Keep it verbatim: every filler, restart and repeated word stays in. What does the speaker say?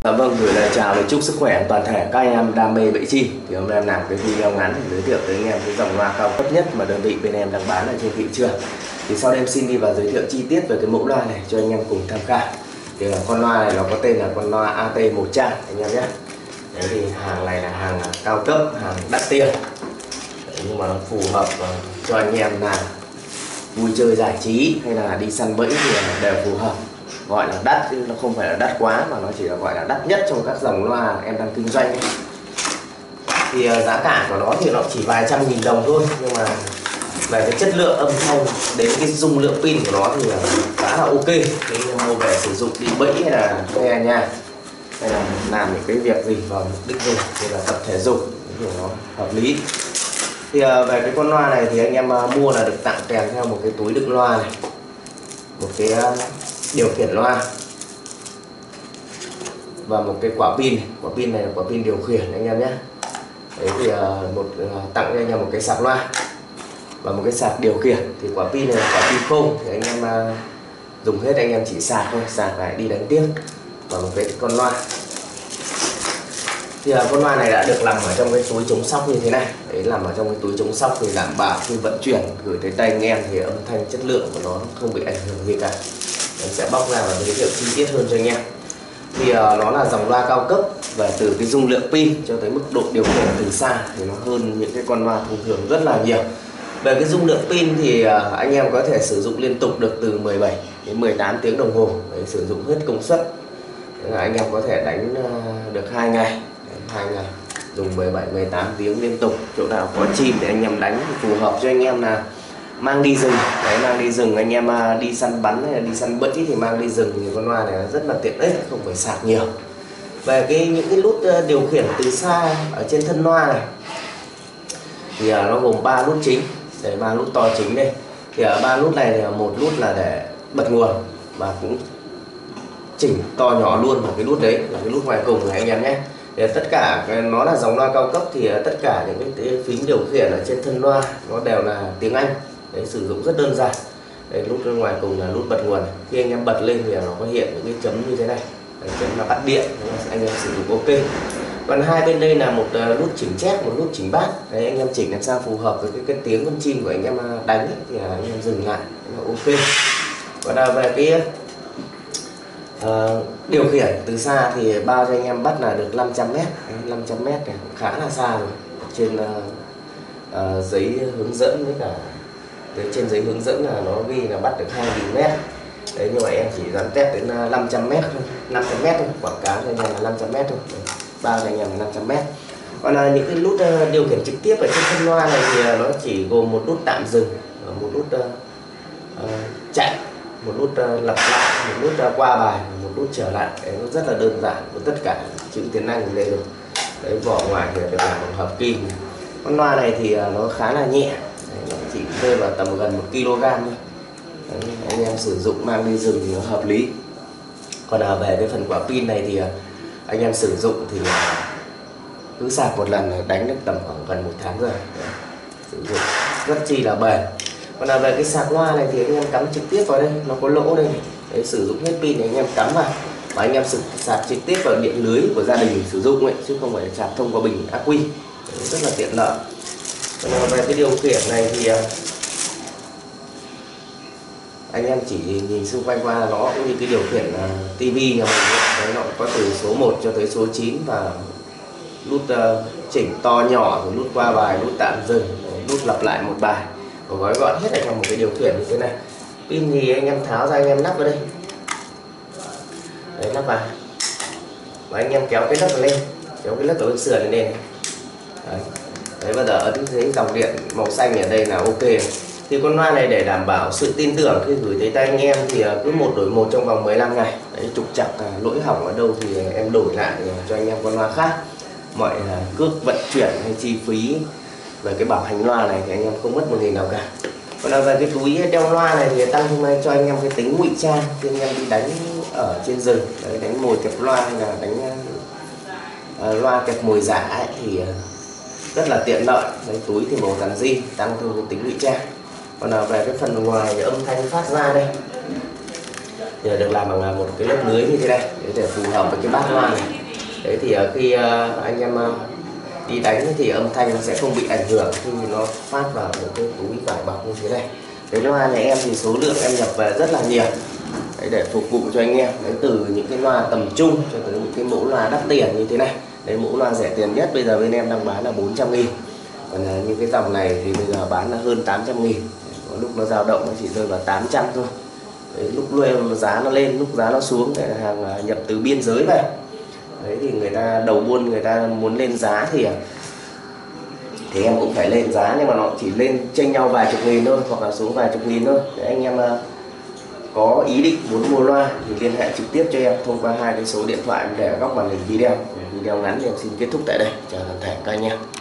Dạ vâng, gửi lời chào và chúc sức khỏe toàn thể các anh em đam mê bẫy chim. Thì hôm nay em làm cái video ngắn để giới thiệu tới anh em cái dòng loa cao cấp nhất mà đơn vị bên em đang bán ở trên thị trường. Thì sau đây em xin đi vào giới thiệu chi tiết về cái mẫu loa này cho anh em cùng tham khảo. Thì con loa này nó có tên là con loa a tê một trăm anh em nhé. Đấy thì hàng này là hàng cao cấp, hàng đắt tiền. Đấy, nhưng mà nó phù hợp cho anh em là vui chơi giải trí hay là đi săn bẫy thì đều phù hợp. Gọi là đắt chứ nó không phải là đắt quá, mà nó chỉ là gọi là đắt nhất trong các dòng loa em đang kinh doanh ấy. Thì uh, giá cả của nó thì nó chỉ vài trăm nghìn đồng thôi, nhưng mà về cái chất lượng âm thanh đến cái dung lượng pin của nó thì khá là ok. Nếu mua về sử dụng đi bẫy hay là nghe nhà hay là làm những cái việc gì vào mục đích gì thì là tập thể dục thì nó hợp lý. Thì uh, về cái con loa này thì anh em uh, mua là được tặng kèm theo một cái túi đựng loa này, một cái uh, điều khiển loa và một cái quả pin. Quả pin này là quả pin điều khiển anh em nhé. Đấy thì uh, một uh, tặng cho anh em một cái sạc loa và một cái sạc điều khiển. Thì quả pin này là quả pin không thì anh em uh, dùng hết, anh em chỉ sạc thôi, sạc lại đi đánh tiếp. Và một cái con loa. Thì uh, con loa này đã được làm ở trong cái túi chống sóc như thế này. Đấy, làm ở trong cái túi chống sóc thì đảm bảo khi vận chuyển gửi tới tay anh em thì âm thanh chất lượng của nó không bị ảnh hưởng gì cả. Em sẽ bóc ra và giới thiệu chi tiết hơn cho anh em. Thì uh, nó là dòng loa cao cấp, và từ cái dung lượng pin cho tới mức độ điều khiển từ xa thì nó hơn những cái con loa thông thường rất là nhiều. Về cái dung lượng pin thì uh, anh em có thể sử dụng liên tục được từ mười bảy đến mười tám tiếng đồng hồ. Đấy, sử dụng hết công suất. Đấy là anh em có thể đánh uh, được hai ngày, hai ngày dùng mười bảy mười tám tiếng liên tục. Chỗ nào có chim để anh em đánh thì phù hợp cho anh em là mang đi rừng. Đấy, mang đi rừng anh em đi săn bắn hay là đi săn bẫy thì mang đi rừng thì con loa này rất là tiện ích, không phải sạc nhiều. Về cái những cái nút điều khiển từ xa ở trên thân loa này thì nó gồm ba nút chính. Để ba nút to chính đây. Thì ở ba nút này thì một nút là để bật nguồn và cũng chỉnh to nhỏ luôn, một cái nút đấy là cái nút ngoài cùng này anh em nhé. Thì tất cả nó là dòng loa cao cấp thì tất cả những cái phím điều khiển ở trên thân loa nó đều là tiếng Anh. Đấy, sử dụng rất đơn giản. Đấy, nút ngoài cùng là nút bật nguồn. Khi anh em bật lên thì nó có hiện những cái chấm như thế này. Đấy, chấm là bắt điện, anh em sử dụng ok. Còn hai bên đây là một nút chỉnh chép, một nút chỉnh bass. Đấy, anh em chỉnh làm sao phù hợp với cái, cái tiếng con chim của anh em đánh ấy, thì anh em dừng lại ok. Còn là về cái uh, điều khiển từ xa thì bao cho anh em bắt là được năm trăm mét. năm trăm mét này cũng khá là xa rồi. Trên uh, uh, giấy hướng dẫn với cả Đấy, trên giấy hướng dẫn là nó ghi là bắt được hai nghìn mét. Đấy, nhưng mà em chỉ dám test đến năm trăm mét thôi, năm trăm mét thôi, quảng cáo cho anh em là năm trăm mét thôi. Bao cho anh em là năm trăm mét. Còn là những cái nút uh, điều khiển trực tiếp ở trên thân loa này thì uh, nó chỉ gồm một nút tạm dừng, một nút uh, uh, chạy, một nút uh, lặp lại, một nút uh, qua bài, một nút trở lại. Đấy, nó rất là đơn giản, có tất cả chữ tiếng Anh ở đây rồi. Đấy, vỏ ngoài thì được làm bằng hợp kim. Con loa này thì uh, nó khá là nhẹ. Đấy, nó chỉ rơi vào tầm gần một ki lô gam thôi. Đấy, anh em sử dụng mang đi rừng thì nó hợp lý. Còn là về cái phần quả pin này thì anh em sử dụng thì cứ sạc một lần đánh được tầm khoảng gần một tháng rồi. Đấy, sử dụng rất chi là bền. Còn là về cái sạc loa này thì anh em cắm trực tiếp vào đây, nó có lỗ đây. Đấy, sử dụng hết pin thì anh em cắm vào và anh em sử sạc trực tiếp vào điện lưới của gia đình sử dụng ấy, chứ không phải sạc thông qua bình ắc quy. Đấy, rất là tiện lợi. Còn về cái điều khiển này thì anh em chỉ nhìn xung quanh qua nó cũng như cái điều khiển uh, tivi nhà mình ấy. Đấy, nó có từ số một cho tới số chín và nút uh, chỉnh to nhỏ, rồi nút qua bài, nút tạm dừng, nút lặp lại một bài, và gói gọn hết ở trong một cái điều khiển như thế này. Pin thì anh em tháo ra, anh em lắp vào đây. Đấy, lắp vào và anh em kéo cái lắp lên, kéo cái lắp ở bên sườn lên đây. Đấy. Đấy, bây giờ ở dưới dòng điện màu xanh ở đây là ok. Thì con loa này để đảm bảo sự tin tưởng khi gửi tới tay anh em thì cứ một đổi một trong vòng mười lăm ngày. Đấy, trục trặc lỗi hỏng ở đâu thì em đổi lại cho anh em con loa khác. Mọi cước vận chuyển hay chi phí về cái bảo hành loa này thì anh em không mất một nghìn nào cả. Còn là về cái túi đeo loa này thì tăng thêm cho anh em cái tính ngụy trang khi anh em đi đánh ở trên rừng. Đấy, đánh mồi kẹp loa hay là đánh uh, loa kẹp mồi giả ấy, thì uh, rất là tiện lợi. Đấy, túi thì màu tàn di, tăng thêm cái tính ngụy trang. Còn là về cái phần ngoài âm thanh phát ra đây nhờ được làm bằng một cái lớp lưới như thế này để phù hợp với cái bát loa này. Đấy thì khi anh em đi đánh thì âm thanh nó sẽ không bị ảnh hưởng khi nó phát vào một cái túi vải bọc như thế này. Cái loa nhà em thì số lượng em nhập về rất là nhiều. Đấy, để phục vụ cho anh em. Đấy, từ những cái loa tầm trung cho tới những cái mẫu loa đắt tiền như thế này. Đấy, mẫu loa rẻ tiền nhất bây giờ bên em đang bán là bốn trăm nghìn. Còn những cái dòng này thì bây giờ bán là hơn tám trăm nghìn. Có lúc nó dao động nó chỉ rơi vào tám trăm thôi. Đấy, lúc luôn giá nó lên, lúc giá nó xuống để hàng nhập từ biên giới về. Đấy thì người ta đầu buôn người ta muốn lên giá thì thì em cũng phải lên giá, nhưng mà nó chỉ lên chênh nhau vài chục nghìn thôi, hoặc là số vài chục nghìn thôi. Để anh em có ý định muốn mua loa thì liên hệ trực tiếp cho em thông qua hai cái số điện thoại để góc màn hình video. Video ngắn thì em xin kết thúc tại đây. Chào toàn thể các anh em.